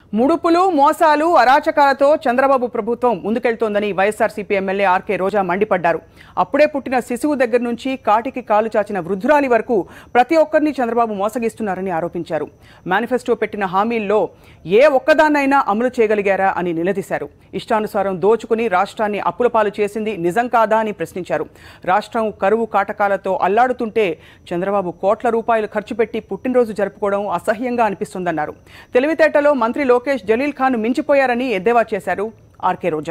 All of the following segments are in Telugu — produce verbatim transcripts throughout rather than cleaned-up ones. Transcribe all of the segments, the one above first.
ముడుపులు మోసాలు అరాచకాలతో చంద్రబాబు ప్రభుత్వం ముందుకెళ్తోందని వైఎస్ఆర్సీపీ ఎమ్మెల్యే ఆర్కే రోజా మండిపడ్డారు. అప్పుడే పుట్టిన శిశువు దగ్గర నుంచి కాటికి కాలు చాచిన వృద్ధురాలి వరకు ప్రతి ఒక్కరిని చంద్రబాబు మోసగిస్తున్నారని ఆరోపించారు. మేనిఫెస్టో పెట్టిన హామీల్లో ఏ ఒక్కదాన్నైనా అమలు చేయగలిగారా అని నిలదీశారు. ఇష్టానుసారం దోచుకుని రాష్ట్రాన్ని అప్పులపాలు చేసింది నిజం కాదా అని ప్రశ్నించారు. రాష్ట్రం కరువు కాటకాలతో అల్లాడుతుంటే చంద్రబాబు కోట్ల రూపాయలు ఖర్చు పెట్టి పుట్టినరోజు జరుపుకోవడం అసహ్యంగా అనిపిస్తుందన్నారు. తెలివితేటలో మంత్రి లోకేష్ జలీల్ ఖాన్ మించిపోయారని ఎద్దేవా చేశారు ఆర్కే రోజా.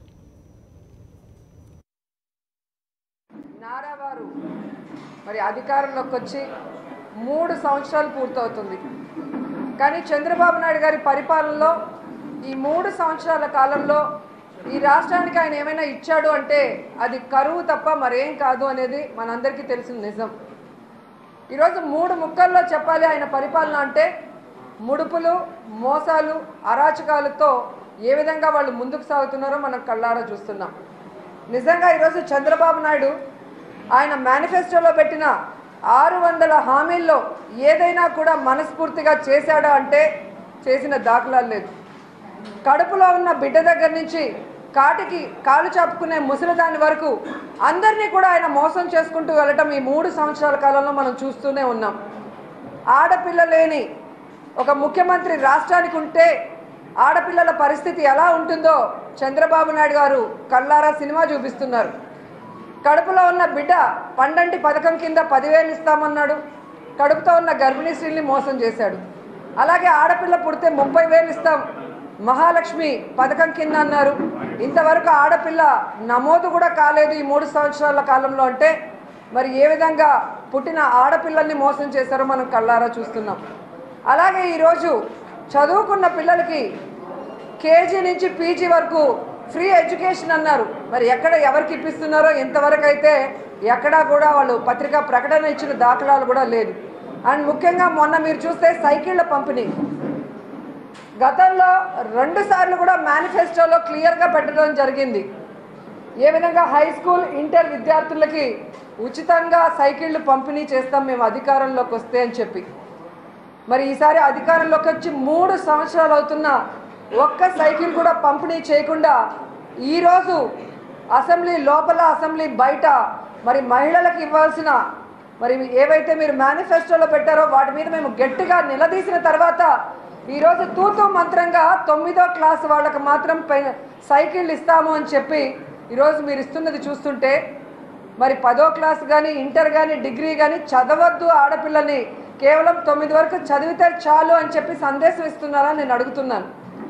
నారావారు మరి అధికారంలోకి వచ్చి మూడు సంవత్సరాలు పూర్తవుతుంది. కానీ చంద్రబాబు నాయుడు గారి పరిపాలనలో ఈ మూడు సంవత్సరాల కాలంలో ఈ రాష్ట్రానికి ఆయన ఏమైనా ఇచ్చాడు అంటే అది కరువు తప్ప మరేం కాదు అనేది మనందరికీ తెలిసిన నిజం. ఈరోజు మూడు ముక్కల్లో చెప్పాలి ఆయన పరిపాలన అంటే ముడుపులు మోసాలు అరాచకాలతో ఏ విధంగా వాళ్ళు ముందుకు సాగుతున్నారో మనం కళ్ళారా చూస్తున్నాం. నిజంగా ఈరోజు చంద్రబాబు నాయుడు ఆయన మేనిఫెస్టోలో పెట్టిన ఆరు వందల హామీల్లో ఏదైనా కూడా మనస్ఫూర్తిగా చేశాడా అంటే చేసిన దాఖలాలు లేదు. కడుపులో ఉన్న బిడ్డ దగ్గర నుంచి కాటికి కాలు చాపుకునే ముసలిదాని వరకు అందరినీ కూడా ఆయన మోసం చేసుకుంటూ వెళ్ళటం ఈ మూడు సంవత్సరాల కాలంలో మనం చూస్తూనే ఉన్నాం. ఆడపిల్ల లేని ఒక ముఖ్యమంత్రి రాష్ట్రానికి ఉంటే ఆడపిల్లల పరిస్థితి ఎలా ఉంటుందో చంద్రబాబు నాయుడు గారు కళ్ళారా సినిమా చూపిస్తున్నారు. కడుపులో ఉన్న బిడ్డ పండంటి పథకం కింద పదివేలు ఇస్తామన్నాడు. కడుపుతో ఉన్న గర్భిణీ స్త్రీల్ని మోసం చేశాడు. అలాగే ఆడపిల్ల పుడితే ముప్పై వేలు ఇస్తాం మహాలక్ష్మి పథకం కింద అన్నారు. ఇంతవరకు ఆడపిల్ల నమోదు కూడా కాలేదు ఈ మూడు సంవత్సరాల కాలంలో. అంటే మరి ఏ విధంగా పుట్టిన ఆడపిల్లల్ని మోసం చేశారో మనం కళ్ళారా చూస్తున్నాం. అలాగే ఈరోజు చదువుకున్న పిల్లలకి కేజీ నుంచి పీజీ వరకు ఫ్రీ ఎడ్యుకేషన్ అన్నారు. మరి ఎక్కడ ఎవరికి ఇప్పిస్తున్నారో ఎంతవరకు అయితే ఎక్కడా కూడా వాళ్ళు పత్రికా ప్రకటన ఇచ్చిన దాఖలాలు కూడా లేదు. అండ్ ముఖ్యంగా మొన్న మీరు చూస్తే సైకిళ్ళ పంపిణీ గతంలో రెండు సార్లు కూడా మేనిఫెస్టోలో క్లియర్గా పెట్టడం జరిగింది. ఏ విధంగా హై స్కూల్ ఇంటర్ విద్యార్థులకి ఉచితంగా సైకిళ్ళు పంపిణీ చేస్తాం మేము అధికారంలోకి వస్తే అని చెప్పి. మరి ఈసారి అధికారంలోకి వచ్చి మూడు సంవత్సరాలు అవుతున్నా ఒక్క సైకిల్ కూడా పంపిణీ చేయకుండా ఈరోజు అసెంబ్లీ లోపల అసెంబ్లీ బయట మరి మహిళలకు ఇవ్వాల్సిన మరి ఏవైతే మీరు మేనిఫెస్టోలో పెట్టారో వాటి మీద మేము గట్టిగా నిలదీసిన తర్వాత ఈరోజు తూతూ మంత్రంగా తొమ్మిదో క్లాస్ వాళ్ళకి మాత్రం సైకిళ్ళు ఇస్తాము అని చెప్పి ఈరోజు మీరు ఇస్తున్నది చూస్తుంటే మరి పదో క్లాస్ కానీ ఇంటర్ కానీ డిగ్రీ కానీ చదవద్దు ఆడపిల్లని కేవలం తొమ్మిది వరకు చదివితే చాలు అని చెప్పి సందేశం ఇస్తున్నారని నేను అడుగుతున్నాను.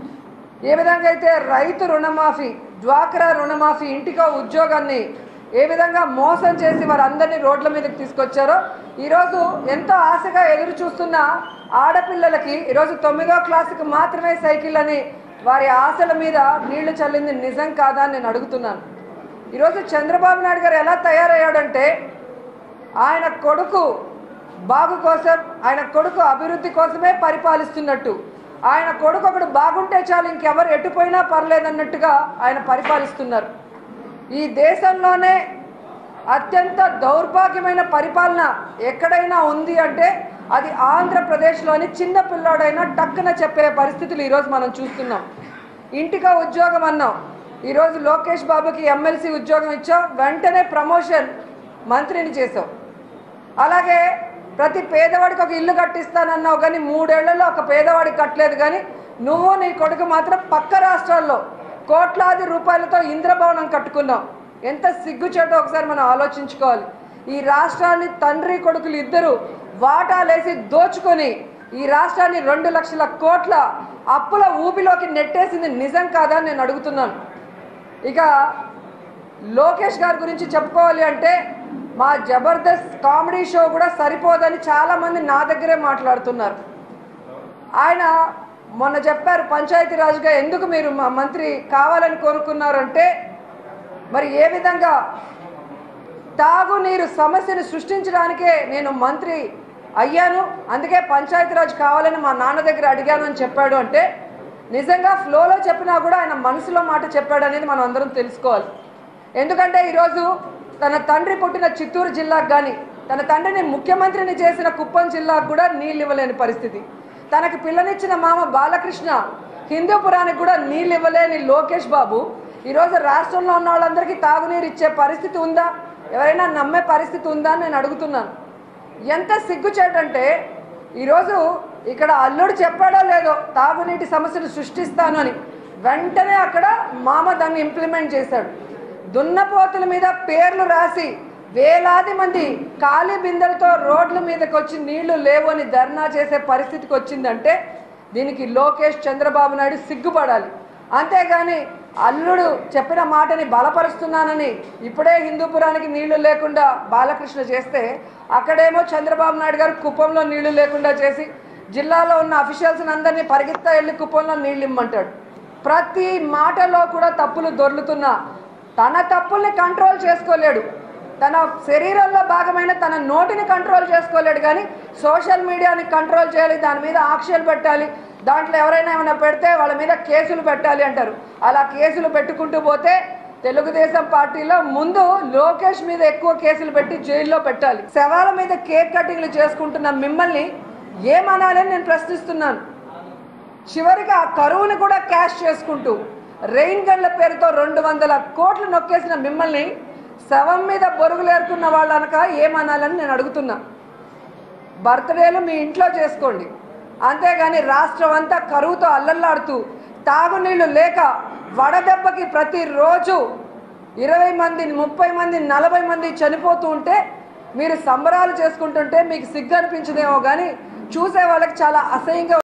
ఏ విధంగా అయితే రైతు రుణమాఫీ డ్వాక్రా రుణమాఫీ ఇంటికో ఉద్యోగాన్ని ఏ విధంగా మోసం చేసి వారందరినీ రోడ్ల మీదకి తీసుకొచ్చారో ఈరోజు ఎంతో ఆశగా ఎదురు చూస్తున్న ఆడపిల్లలకి ఈరోజు తొమ్మిదో క్లాసుకి మాత్రమే సైకిల్ అని వారి ఆశల మీద నీళ్లు చల్లింది నిజం కాదా అని నేను అడుగుతున్నాను. ఈరోజు చంద్రబాబు నాయుడు గారు ఎలా తయారయ్యాడంటే ఆయన కొడుకు బాగు కోసం ఆయన కొడుకు అభివృద్ధి కోసమే పరిపాలిస్తున్నట్టు, ఆయన కొడుకు ఒకడు బాగుంటే చాలు ఇంకెవరు ఎటుపోయినా పర్లేదన్నట్టుగా ఆయన పరిపాలిస్తున్నారు. ఈ దేశంలోనే అత్యంత దౌర్భాగ్యమైన పరిపాలన ఎక్కడైనా ఉంది అంటే అది ఆంధ్రప్రదేశ్లోని చిన్న పిల్లాడైనా టక్కున చెప్పే పరిస్థితులు ఈరోజు మనం చూస్తున్నాం. ఇంటికో ఉద్యోగం అన్నాం, ఈరోజు లోకేష్ బాబుకి ఎమ్మెల్సీ ఉద్యోగం ఇచ్చాం, వెంటనే ప్రమోషన్ మంత్రిని చేసాం. అలాగే ప్రతి పేదవాడికి ఒక ఇల్లు కట్టిస్తానన్నావు కానీ మూడేళ్లలో ఒక పేదవాడికి కట్టలేదు. కానీ నువ్వు నీ కొడుకు మాత్రం పక్క రాష్ట్రాల్లో కోట్లాది రూపాయలతో ఇంద్రభవనం కట్టుకున్నావు. ఎంత సిగ్గుచేటో ఒకసారి మనం ఆలోచించుకోవాలి. ఈ రాష్ట్రాన్ని తండ్రి కొడుకులు ఇద్దరు వాటాలేసి దోచుకొని ఈ రాష్ట్రాన్ని రెండు లక్షల కోట్ల అప్పుల ఊపిలోకి నెట్టేసింది నిజం కాదా అని నేను అడుగుతున్నాను. ఇక లోకేష్ గారి గురించి చెప్పుకోవాలి అంటే మా జబర్దస్త్ కామెడీ షో కూడా సరిపోదని చాలామంది నా దగ్గరే మాట్లాడుతున్నారు. ఆయన మొన్న చెప్పారు పంచాయతీరాజ్గా ఎందుకు మీరు మా మంత్రి కావాలని కోరుకున్నారంటే మరి ఏ విధంగా తాగునీరు సమస్యను సృష్టించడానికే నేను మంత్రి అయ్యాను, అందుకే పంచాయతీరాజ్ కావాలని మా నాన్న దగ్గర అడిగాను అని చెప్పాడు. అంటే నిజంగా ఫ్లోలో చెప్పినా కూడా ఆయన మనసులో మాట చెప్పాడు అనేది మనం అందరం తెలుసుకోవాలి. ఎందుకంటే ఈరోజు తన తండ్రి పుట్టిన చిత్తూరు జిల్లాకు కానీ తన తండ్రిని ముఖ్యమంత్రిని చేసిన కుప్పం జిల్లాకు కూడా నీళ్ళు ఇవ్వలేని పరిస్థితి. తనకి పిల్లనిచ్చిన మామ బాలకృష్ణ హిందూపురానికి కూడా నీళ్ళు ఇవ్వలేని లోకేష్ బాబు ఈరోజు రాష్ట్రంలో ఉన్న వాళ్ళందరికీ తాగునీరు ఇచ్చే పరిస్థితి ఉందా? ఎవరైనా నమ్మే పరిస్థితి ఉందా అని నేను అడుగుతున్నాను. ఎంత సిగ్గుచేటంటే ఈరోజు ఇక్కడ అల్లుడు చెప్పాడో లేదో తాగునీటి సమస్యను సృష్టిస్తాను అని, వెంటనే అక్కడ మామ దాన్ని ఇంప్లిమెంట్ చేశాడు. దున్నపోతుల మీద పేర్లు రాసి వేలాది మంది ఖాళీ బిందెలతో రోడ్ల మీదకి వచ్చి నీళ్లు లేవు అని ధర్నా చేసే పరిస్థితికి వచ్చిందంటే దీనికి లోకేష్ చంద్రబాబు నాయుడు సిగ్గుపడాలి. అంతేగాని అల్లుడు చెప్పిన మాటని బలపరుస్తున్నానని ఇప్పుడే హిందూపురానికి నీళ్లు లేకుండా బాలకృష్ణ చేస్తే, అక్కడేమో చంద్రబాబు నాయుడు గారు కుప్పంలో నీళ్లు లేకుండా చేసి జిల్లాలో ఉన్న అఫీషియల్స్ని అందరినీ పరిగెత్తా వెళ్ళి కుప్పంలో నీళ్ళు ఇమ్మంటాడు. ప్రతి మాటలో కూడా తప్పులు దొర్లుతున్నా తన తప్పుల్ని కంట్రోల్ చేసుకోలేడు. తన శరీరంలో భాగమైన తన నోటిని కంట్రోల్ చేసుకోలేడు, కానీ సోషల్ మీడియాని కంట్రోల్ చేయాలి, దాని మీద ఆక్షేలు పెట్టాలి, దాంట్లో ఎవరైనా ఏమైనా పెడితే వాళ్ళ మీద కేసులు పెట్టాలి అంటారు. అలా కేసులు పెట్టుకుంటూ పోతే తెలుగుదేశం పార్టీలో ముందు లోకేష్ మీద ఎక్కువ కేసులు పెట్టి జైల్లో పెట్టాలి. శవాల మీద కేక్ కటింగ్లు చేసుకుంటున్న మిమ్మల్ని ఏమనాలని నేను ప్రశ్నిస్తున్నాను. చివరికి ఆ కరువుని కూడా క్యాష్ చేసుకుంటూ రెయిన్ గన్ల పేరుతో రెండు వందల కోట్లు నొక్కేసిన మిమ్మల్ని శవం మీద బొరుగులేరుకున్న వాళ్ళనక ఏమనాలని నేను అడుగుతున్నా. బర్త్డేలు మీ ఇంట్లో చేసుకోండి, అంతేగాని రాష్ట్రం అంతా కరువుతో అల్లల్లాడుతూ తాగునీళ్ళు లేక వడదెబ్బకి ప్రతిరోజు ఇరవై మంది ముప్పై మంది నలభై మంది చనిపోతూ ఉంటే మీరు సంబరాలు చేసుకుంటుంటే మీకు సిగ్గు అనిపించదేమో, కానీ చూసే వాళ్ళకి చాలా అసహ్యంగా